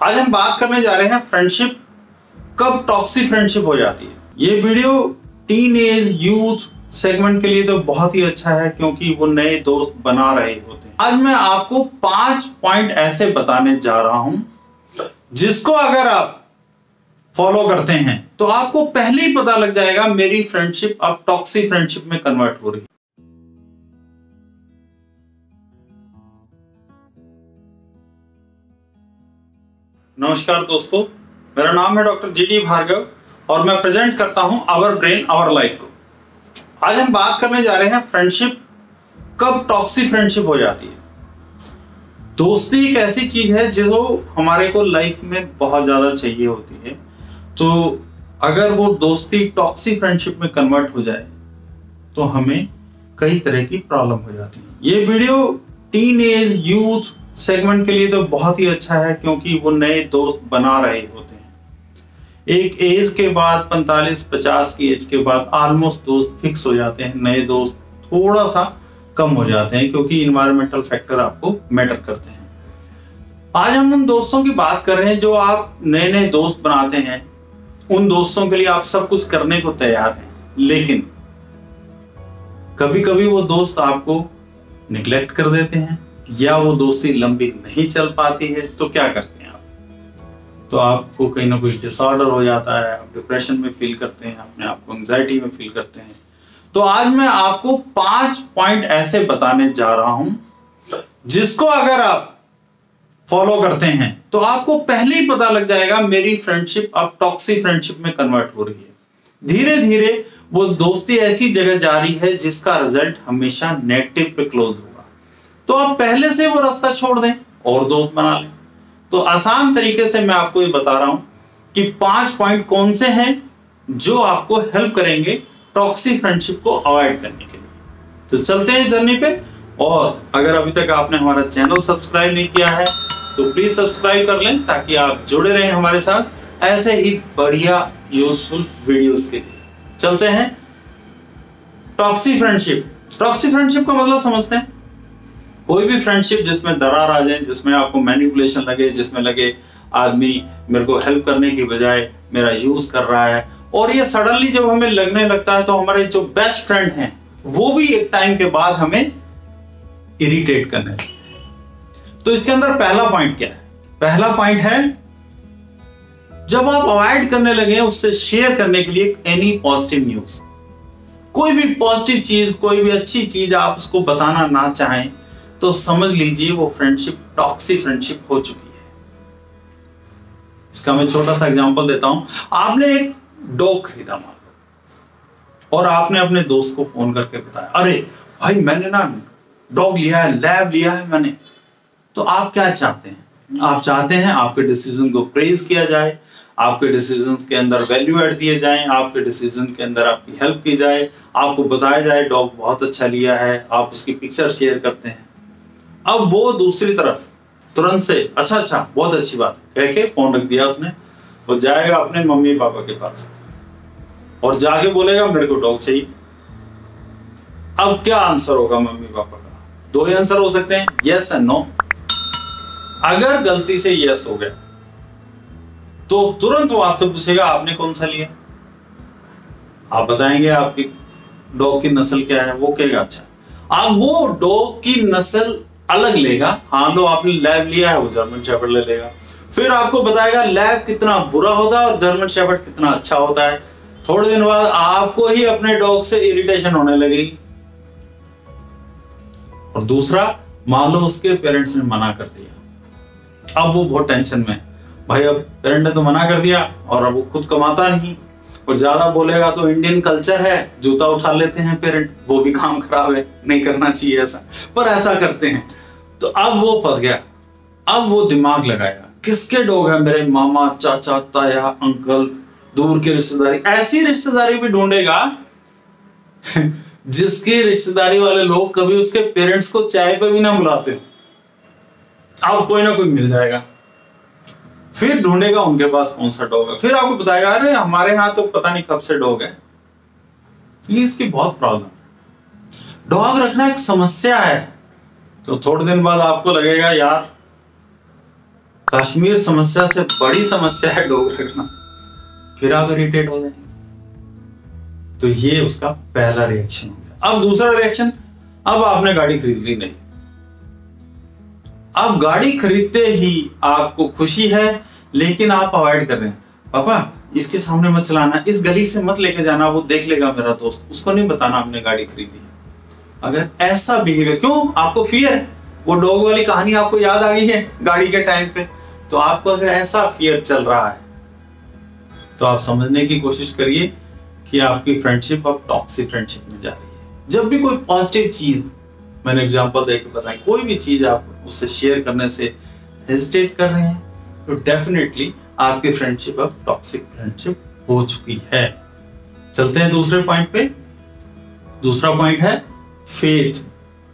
आज हम बात करने जा रहे हैं फ्रेंडशिप कब टॉक्सिक फ्रेंडशिप हो जाती है। ये video teen age youth segment के लिए तो बहुत ही अच्छा है क्योंकि वो नए दोस्त बना रहे होते हैं। आज मैं आपको 5 पॉइंट ऐसे बताने जा रहा हूं जिसको अगर आप फॉलो करते हैं तो आपको पहले ही पता लग जाएगा मेरी फ्रेंडशिप अब टॉक्सिक फ्रेंडशिप में कन्वर्ट हो रही है। नमस्कार दोस्तों, मेरा नाम है डॉक्टर जी डी भार्गव और मैं प्रेजेंट करता हूं आवर ब्रेन आवर लाइफ को। आज हम बात करने जा रहे हैं फ्रेंडशिप कब टॉक्सिक फ्रेंडशिप हो जाती है। दोस्ती एक ऐसी चीज है जो हमारे को लाइफ में बहुत ज्यादा चाहिए होती है, तो अगर वो दोस्ती टॉक्सिक फ्रेंडशिप में कन्वर्ट हो जाए तो हमें कई तरह की प्रॉब्लम हो जाती है। ये video teen age youth segment के लिए तो बहुत ही अच्छा है क्योंकि वो नए दोस्त बना रहे होते हैं। एक एज के बाद 45-50 की एज के बाद ऑलमोस्ट दोस्त फिक्स हो जाते हैं, नए दोस्त थोड़ा सा कम हो जाते हैं क्योंकि इन्वायरमेंटल फैक्टर आपको मैटर करते हैं। आज हम उन दोस्तों की बात कर रहे हैं जो आप नए नए दोस्त बनाते हैं। उन दोस्तों के लिए आप सब कुछ करने को तैयार हैं, लेकिन कभी कभी वो दोस्त आपको निग्लेक्ट कर देते हैं या वो दोस्ती लंबी नहीं चल पाती है। तो क्या करते हैं आप? तो आपको कहीं ना कोई डिसऑर्डर हो जाता है, आप डिप्रेशन में फील करते हैं, अपने आप को एंजाइटी में फील करते हैं। तो आज मैं आपको 5 पॉइंट ऐसे बताने जा रहा हूं जिसको अगर आप फॉलो करते हैं तो आपको पहले ही पता लग जाएगा मेरी फ्रेंडशिप अब टॉक्सिक फ्रेंडशिप में कन्वर्ट हो रही है। धीरे धीरे वो दोस्ती ऐसी जगह जा रही है जिसका रिजल्ट हमेशा नेगेटिव पे क्लोज होगा। तो आप पहले से वो रास्ता छोड़ दें और दोस्त बना लें। तो आसान तरीके से मैं आपको ये बता रहा हूं कि 5 पॉइंट कौन से हैं जो आपको हेल्प करेंगे टॉक्सिक फ्रेंडशिप को अवॉइड करने के लिए। तो चलते हैं जर्नी पे। और अगर अभी तक आपने हमारा चैनल सब्सक्राइब नहीं किया है तो प्लीज सब्सक्राइब कर लें ताकि आप जुड़े रहें हमारे साथ ऐसे ही बढ़िया यूजफुल वीडियोस के लिए। चलते हैं। टॉक्सिक फ्रेंडशिप का मतलब समझते हैं। कोई भी फ्रेंडशिप जिसमें दरार आ जाए, जिसमें आपको मैनिपुलेशन लगे, जिसमें लगे आदमी मेरे को हेल्प करने की बजाय मेरा यूज कर रहा है, और ये सडनली जब हमें लगने लगता है तो हमारे जो बेस्ट फ्रेंड हैं वो भी एक टाइम के बाद हमें इरिटेट करने लगते हैं। तो इसके अंदर पहला पॉइंट क्या है? पहला पॉइंट है जब आप अवॉइड करने लगे उससे शेयर करने के लिए एनी पॉजिटिव न्यूज। कोई भी पॉजिटिव चीज, कोई भी अच्छी चीज आप उसको बताना ना चाहें तो समझ लीजिए वो फ्रेंडशिप टॉक्सिक फ्रेंडशिप हो चुकी है। इसका मैं छोटा सा एग्जांपल देता हूं। आपने एक डॉग खरीदा मान लो, और आपने अपने दोस्त को फोन करके बताया, अरे भाई मैंने ना डॉग लिया है, लैब लिया है मैंने। तो आप क्या चाहते हैं? आप चाहते हैं आपके डिसीजन को प्रेज किया जाए, आपके डिसीजन के अंदर वैल्यू ऐड दिए जाएं, आपके डिसीजन के अंदर आपकी हेल्प की जाए, आपको बताया जाए डॉग बहुत अच्छा लिया है, आप उसकी पिक्चर शेयर करते हैं। अब वो दूसरी तरफ तुरंत से अच्छा बहुत अच्छी बात है कह के फोन रख दिया उसने। वो जाएगा अपने मम्मी पापा के पास और जाके बोलेगा मेरे को डॉग चाहिए। अब क्या आंसर होगा मम्मी पापा का? 2 ही आंसर हो सकते हैं, यस एंड नो। अगर गलती से यस हो गया तो तुरंत वो आपसे पूछेगा आपने कौन सा लिया। आप बताएंगे आपकी डॉग की नस्ल क्या है, वो कहेगा अच्छा। आप वो डॉग की नस्ल अलग लेगा, हाँ लो आपने लैब लिया है, वो जर्मन शेफर्ड ले लेगा। फिर आपको बताएगा लैब कितना बुरा होता है और जर्मन शेफर्ड कितना अच्छा होता है। थोड़े दिन बाद आपको ही अपने डॉग से इरिटेशन होने लगेगी। और दूसरा, मान लो उसके पेरेंट्स ने मना कर दिया, अब वो बहुत टेंशन में है। भाई अब पेरेंट ने तो मना कर दिया और अब वो खुद कमाता नहीं और ज्यादा बोलेगा तो इंडियन कल्चर है, जूता उठा लेते हैं पेरेंट, वो भी काम खराब है, नहीं करना चाहिए ऐसा, पर ऐसा करते हैं। तो अब वो फंस गया। अब वो दिमाग लगाया किसके डॉग है, मेरे मामा, चाचा, ताया, अंकल, दूर की रिश्तेदारी। ऐसी रिश्तेदारी भी ढूंढेगा जिसकी रिश्तेदारी वाले लोग कभी उसके पेरेंट्स को चाय पे भी ना बुलाते। अब कोई ना कोई मिल जाएगा। फिर ढूंढेगा उनके पास कौन सा डॉग है, फिर आपको बताएगा अरे हमारे यहाँ तो पता नहीं कब से डॉग है। ये इसकी बहुत प्रॉब्लम है। डॉग रखना एक समस्या है। तो थोड़े दिन बाद आपको लगेगा यार कश्मीर समस्या से बड़ी समस्या है डॉग रखना, फिर आप इरिटेट हो जाएंगे। तो ये उसका पहला रिएक्शन हो गया। अब दूसरा रिएक्शन, अब आपने गाड़ी खरीद ली नहीं, अब गाड़ी खरीदते ही आपको खुशी है, लेकिन आप अवॉइड कर रहे हैं। पापा इसके सामने मत चलाना, इस गली से मत लेके जाना, वो देख लेगा मेरा दोस्त, उसको नहीं बताना हमने गाड़ी खरीदी है। अगर ऐसा बिहेवियर, क्यों? आपको फियर है, वो डॉग वाली कहानी आपको याद आ गई है गाड़ी के टाइम पे। तो आपको अगर ऐसा फियर चल रहा है तो आप समझने की कोशिश करिए कि आपकी फ्रेंडशिप अब टॉक्सिक फ्रेंडशिप में जा रही है। जब भी कोई पॉजिटिव चीज, मैंने एग्जांपल देकर बताया, कोई भी चीज आप उससे शेयर करने से हेजिटेट कर रहे हैं तो डेफिनेटली आपकी फ्रेंडशिप अब टॉक्सिक फ्रेंडशिप हो चुकी है। चलते हैं दूसरे पॉइंट पे। दूसरा पॉइंट है फेथ।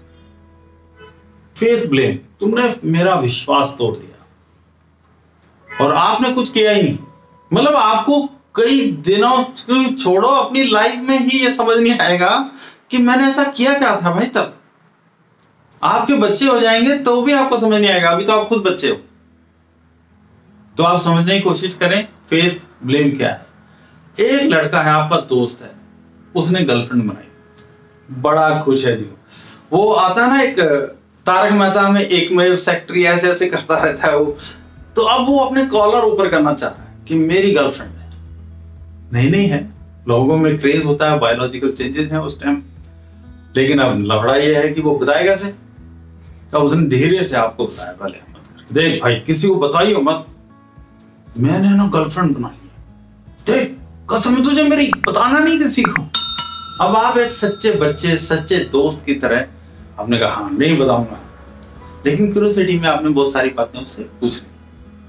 फेथ ब्लेम, तुमने मेरा विश्वास तोड़ दिया और आपने कुछ किया ही नहीं। मतलब आपको कई दिनों छोड़ो, अपनी लाइफ में ही ये समझ नहीं आएगा कि मैंने ऐसा किया क्या था भाई। तब आपके बच्चे हो जाएंगे तो भी आपको समझ नहीं आएगा, अभी तो आप खुद बच्चे हो। तो आप समझने की कोशिश करें फेथ ब्लेम क्या है। एक लड़का है, आपका दोस्त है, उसने गर्लफ्रेंड बनाई, बड़ा खुश है जी। वो आता है ना एक तारक मेहता में एकमेव सेक्रेटरी, ऐसे ऐसे करता रहता है वो। तो अब वो अपने कॉलर ऊपर करना चाह रहा है कि मेरी गर्लफ्रेंड है। नहीं है, लोगों में क्रेज होता है, बायोलॉजिकल चेंजेस हैं उस टाइम। लेकिन अब लफड़ा ये है कि वो बताएगा कैसे। तो उसने धीरे से आपको बताया, भले मत कर, देख भाई किसी को बताइयो मत, मैंने ना गर्लफ्रेंड बना ली, देख कसम तुझे मेरी, बताना नहीं किसी को। अब आप एक सच्चे बच्चे, सच्चे दोस्त की तरह आपने कहा हाँ नहीं बताऊंगा, लेकिन क्यूरियोसिटी में आपने बहुत सारी बातें उससे पूछ ली।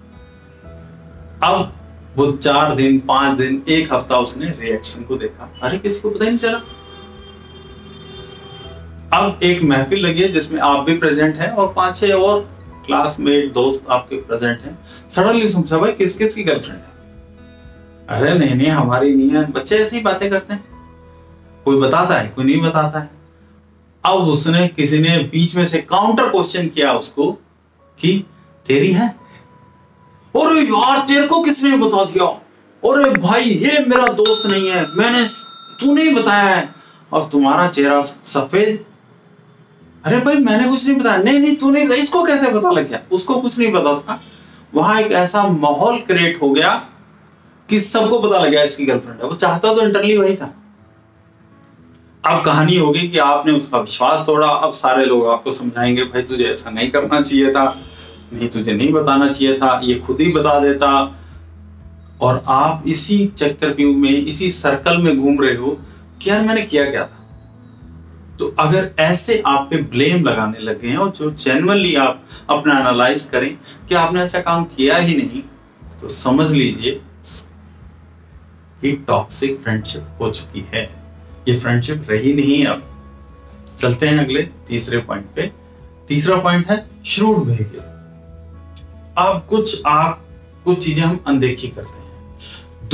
अब वो 4 दिन, 5 दिन, 1 हफ्ता उसने रिएक्शन को देखा, अरे किसी को पता ही नहीं चला। अब एक महफिल लगी है जिसमें आप भी प्रेजेंट हैं और 5-6 और क्लासमेट दोस्त आपके प्रेजेंट हैं। सडनली समझा भाई किस किस की गर्लफ्रेंड है? अरे नहीं हमारी नहीं है। बच्चे ऐसी ही बातें करते हैं, कोई बताता है कोई नहीं बताता है। अब उसने, किसी ने बीच में से काउंटर क्वेश्चन किया उसको कि तेरी है? अरे यार तेरे को किसने बता दिया? अरे भाई ये मेरा दोस्त नहीं है, तू नहीं बताया है। और तुम्हारा चेहरा सफेद, अरे भाई मैंने कुछ नहीं बताया। नहीं तू नहीं बताया, इसको कैसे पता लग गया? उसको कुछ नहीं पता था। वहां एक ऐसा माहौल क्रिएट हो गया कि सबको पता लग गया इसकी गर्लफ्रेंड है। वो चाहता तो इंटरनली वही था। अब कहानी होगी कि आपने उसका विश्वास तोड़ा। अब सारे लोग आपको समझाएंगे भाई तुझे ऐसा नहीं करना चाहिए था, नहीं तुझे नहीं बताना चाहिए था, ये खुद ही बता देता। और आप इसी चक्रव्यूह में, इसी सर्कल में घूम रहे हो कि यार मैंने किया क्या था। तो अगर ऐसे आप पे ब्लेम लगाने लगे हैं और जो जेन्युइनली आप अपना एनालाइज करें कि आपने ऐसा काम किया ही नहीं, तो समझ लीजिए कि टॉक्सिक फ्रेंडशिप हो चुकी है। ये फ्रेंडशिप रही नहीं। अब चलते हैं अगले तीसरे पॉइंट पे। तीसरा पॉइंट है श्रूड बिहेवियर। अब कुछ चीजें हम अनदेखी करते हैं।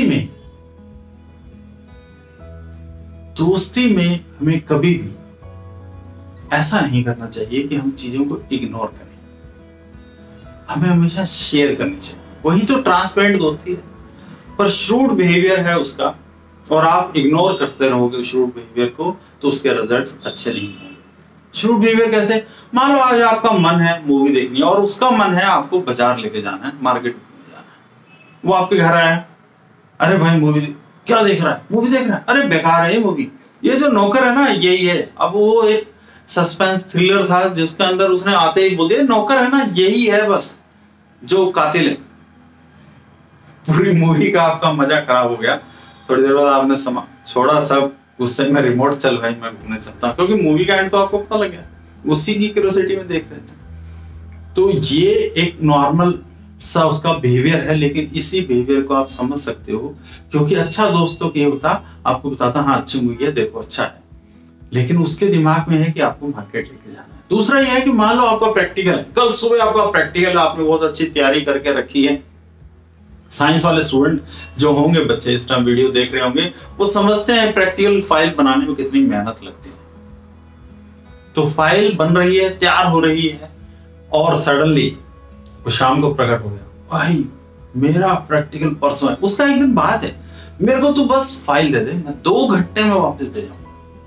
दोस्ती में हमें कभी भी ऐसा नहीं करना चाहिए कि हम चीजों को इग्नोर करें। हमें हमेशा शेयर करनी चाहिए, वही तो ट्रांसपेरेंट दोस्ती है। पर श्रूड बिहेवियर है उसका, और आप इग्नोर करते रहोगे श्रूड बिहेवियर को, तो उसके रिजल्ट्स अच्छे नहीं होंगे। श्रूड बिहेवियर कैसे? मान लो आज आपका मन है मूवी देखनी है और उसका मन है आपको बाजार लेके जाना है, मार्केट में जाना है। वो आपके घर आया, अरे भाई मूवी क्या देख रहा है? मूवी देख रहा है? अरे बेकार है ये मूवी, ये जो नौकर है ना यही है। अब वो एक सस्पेंस थ्रिलर था जिसके अंदर उसने आते ही बोल दिया नौकर है ना यही है बस जो कातिल है। पूरी मूवी का आपका मजा खराब हो गया। थोड़ी देर बाद आपने छोड़ा सब, गुस्से में रिमोट चल भाई मैं घूमने चलता हूं, क्योंकि मूवी का एंड तो आपको पता लग गया, उसी की क्यूरियोसिटी में देख रहे थे। तो ये एक नॉर्मल सा उसका बिहेवियर है, लेकिन इसी बिहेवियर को आप समझ सकते हो, क्योंकि अच्छा दोस्तों की होता आपको बताता हाँ अच्छी मूवी है देखो अच्छा है, लेकिन उसके दिमाग में है कि आपको मार्केट लेके जाना है। दूसरा यह है कि मान लो आपका प्रैक्टिकल है, कल सुबह आपका प्रैक्टिकल है, आपने बहुत अच्छी तैयारी करके रखी है। साइंस वाले स्टूडेंट जो होंगे, बच्चे इस टाइम वीडियो देख रहे होंगे, वो समझते हैं प्रैक्टिकल फाइल बनाने में कितनी मेहनत लगती है। तो फाइल बन रही है, तैयार हो रही है, और सडनली वो शाम को प्रकट हो गया, भाई मेरा प्रैक्टिकल परसों है। उसका एक दिन बाद है, मेरे को तू बस फाइल दे दे, मैं 2 घंटे में वापस दे जाऊंगा।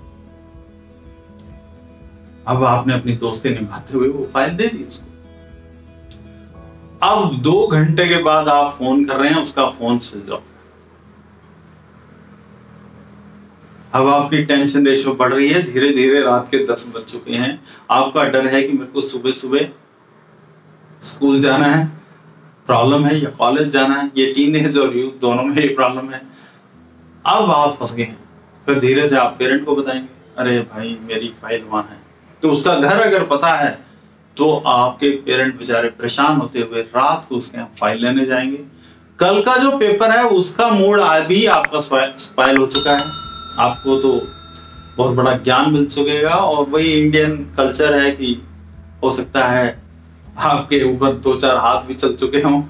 अब आपने अपनी दोस्ती निभाते हुए वो फाइल दे दी उसको। अब 2 घंटे के बाद आप फोन कर रहे हैं, उसका फोन स्विच ऑफ। अब आपकी टेंशन रेशियो बढ़ रही है, धीरे धीरे रात के 10 बज चुके हैं। आपका डर है कि मेरे को सुबह सुबह स्कूल जाना है, प्रॉब्लम है, या कॉलेज जाना है। ये टीनेज और यूथ दोनों में ये प्रॉब्लम है। अब आप फंस गए हैं। फिर धीरे से आप पेरेंट को बताएंगे, अरे भाई मेरी फाइल वहां है। तो उसका घर अगर पता है तो आपके पेरेंट बेचारे परेशान होते हुए रात को उसके यहाँ फाइल लेने जाएंगे। कल का जो पेपर है उसका मूड अभी आपका स्पाइल हो चुका है। आपको तो बहुत बड़ा ज्ञान मिल चुकेगा, और वही इंडियन कल्चर है कि हो सकता है आपके ऊपर 2-4 हाथ भी चल चुके हों।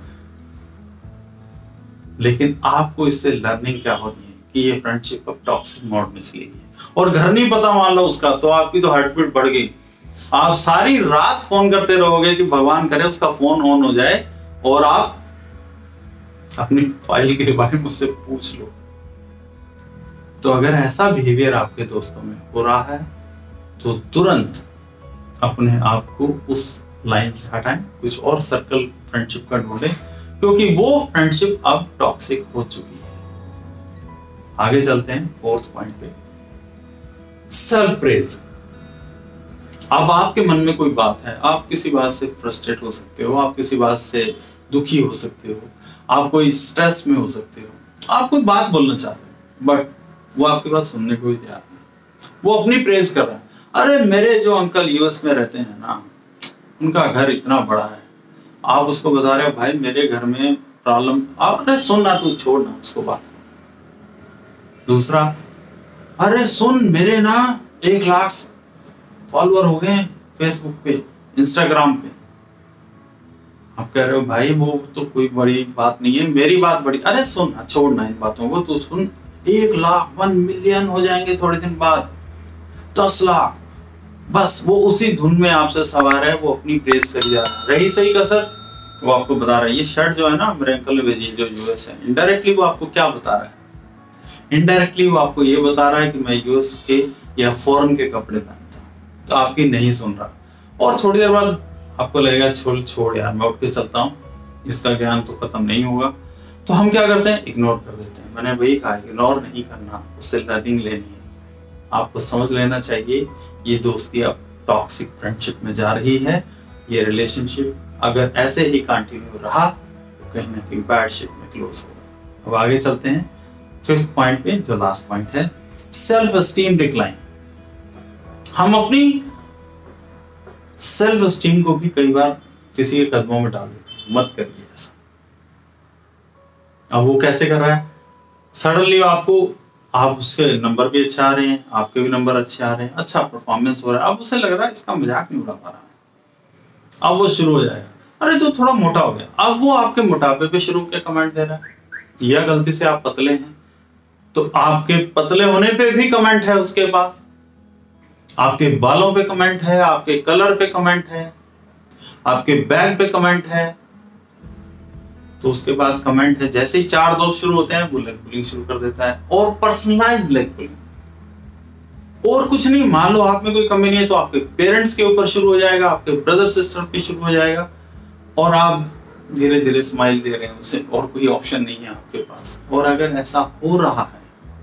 लेकिन आपको इससे लर्निंग क्या होनी है कि ये फ्रेंडशिप अब टॉक्सिक मोड में चली गई। और घर नहीं पता मान लो उसका, तो आपकी तो हार्ट बीट बढ़ गई। आप सारी रात फोन करते रहोगे कि भगवान करे उसका फोन ऑन हो जाए और आप अपनी फाइल के बारे में मुझसे पूछ लो। तो अगर ऐसा बिहेवियर आपके दोस्तों में हो रहा है तो तुरंत अपने आप को उस लाइन से हटाएं, कुछ और सर्कल फ्रेंडशिप का ढूंढें, क्योंकि वो फ्रेंडशिप अब टॉक्सिक हो चुकी है। आगे चलते हैं 4th पॉइंट पे, सेल्फ प्रेज। अब आपके मन में कोई बात है, आप किसी बात से फ्रस्ट्रेट हो सकते हो, आप किसी बात से दुखी हो सकते हो, आप कोई स्ट्रेस में हो सकते हो, आप कोई बात बोलना चाह रहे हो, बट वो आपकी बात सुनने को ही तैयार नहीं। वो अपनी प्रेज कर रहा है, अरे मेरे जो अंकल यूएस में रहते हैं ना, उनका घर इतना बड़ा है। आप उसको बता रहे हो, भाई मेरे घर में प्रॉब्लम, अरे सुन ना, तू छोड़ ना उसको बात। दूसरा, अरे सुन मेरे ना 1 लाख फॉलोअर हो गए फेसबुक पे, इंस्टाग्राम पे। आप कह रहे हो भाई वो तो कोई बड़ी बात नहीं है, मेरी बात बड़ी। अरे सुन, छोड़ना इन बातों को, तू सुन 1 लाख 1 मिलियन हो जाएंगे थोड़े दिन बाद, 10 लाख। बस वो उसी धुन में आपसे सवार है, वो अपनी प्रेस कर जा रहा है। रही सही कसर, वो आपको बता रहा है ये शर्ट जो है ना मेरे अंकल ने भेजी जो यूएस है। इनडायरेक्टली वो आपको क्या बता रहा है? इनडायरेक्टली वो आपको ये बता रहा है कि मैं यूएस के या फॉरेन के कपड़े पहनता हूँ। तो आपकी नहीं सुन रहा, और थोड़ी देर बाद आपको लगेगा छोड़ यार, मैं उठ के चलता हूँ, इसका ज्ञान तो खत्म नहीं होगा। तो हम क्या करते हैं? इग्नोर कर देते हैं। मैंने वही कहा, इग्नोर नहीं करना, उससे लर्निंग लेनी है। आपको समझ लेना चाहिए ये दोस्ती अब टॉक्सिक फ्रेंडशिप में जा रही है। ये रिलेशनशिप अगर ऐसे ही कंटिन्यू रहा तो कहीं ना कहीं बैड शिप में क्लोज होगा। अब आगे चलते हैं 5th पॉइंट पे, जो लास्ट पॉइंट है, सेल्फ एस्टीम डिक्लाइन। हम अपनी सेल्फ एस्टीम को भी कई बार किसी के कदमों में डाल देते हैं। मत करिए ऐसा। अब वो कैसे कर रहा है? सडनली आप उसके नंबर भी अच्छे आ रहे हैं, आपके भी नंबर अच्छे आ रहे हैं, अच्छा परफॉर्मेंस हो रहा है। अब उसे लग रहा है इसका मजाक नहीं उड़ा पा रहा है। अब वो शुरू हो जाएगा, अरे तो थोड़ा मोटा हो गया। अब वो आपके मोटापे पे शुरू के कमेंट दे रहा है, या गलती से आप पतले हैं तो आपके पतले होने पे भी कमेंट है उसके पास, आपके बालों पे कमेंट है, आपके कलर पे कमेंट है, आपके बैग पे कमेंट है, तो उसके पास कमेंट है। जैसे ही 4 दोस्त शुरू होते हैं वो लेग पुलिंग शुरू कर देता है, और पर्सनलाइज लेग पुलिंग। और कुछ नहीं, मान लो आप में कोई कमी नहीं है तो आपके पेरेंट्स के ऊपर शुरू हो जाएगा, आपके ब्रदर सिस्टर पे शुरू हो जाएगा, और आप धीरे धीरे स्माइल दे रहे हैं उसे, और कोई ऑप्शन नहीं है आपके पास। और अगर ऐसा हो रहा है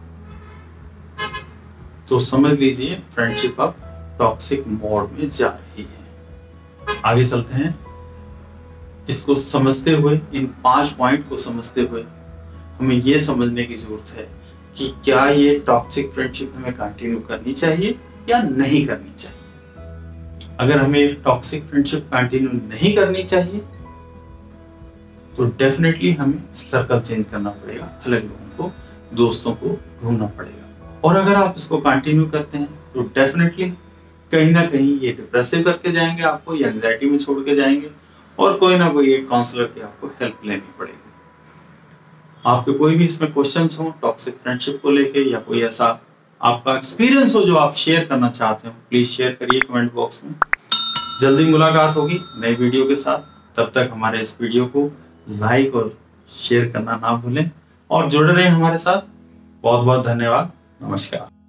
तो समझ लीजिए फ्रेंडशिप अब टॉक्सिक मोड में जा रही है। आगे चलते हैं। इसको समझते हुए, इन 5 पॉइंट को समझते हुए हमें यह समझने की जरूरत है कि क्या ये टॉक्सिक फ्रेंडशिप हमें कंटिन्यू करनी चाहिए या नहीं करनी चाहिए। अगर हमें टॉक्सिक फ्रेंडशिप कंटिन्यू नहीं करनी चाहिए तो डेफिनेटली हमें सर्कल चेंज करना पड़ेगा, अलग लोगों को, दोस्तों को ढूंढना पड़ेगा। और अगर आप इसको कंटिन्यू करते हैं तो डेफिनेटली कहीं ना कहीं ये डिप्रेसिव करके जाएंगे आपको, या एंग्जाइटी में छोड़ के जाएंगे, और कोई ना कोई एक काउंसलर की आपको हेल्प लेनी पड़ेगी। आपके कोई भी इसमें क्वेश्चंस हो टॉक्सिक फ्रेंडशिप को लेके, या कोई ऐसा आपका एक्सपीरियंस हो जो आप शेयर करना चाहते हो, प्लीज शेयर करिए कमेंट बॉक्स में। जल्दी मुलाकात होगी नई वीडियो के साथ। तब तक हमारे इस वीडियो को लाइक और शेयर करना ना भूलें और जुड़े रहें हमारे साथ। बहुत बहुत धन्यवाद। नमस्कार।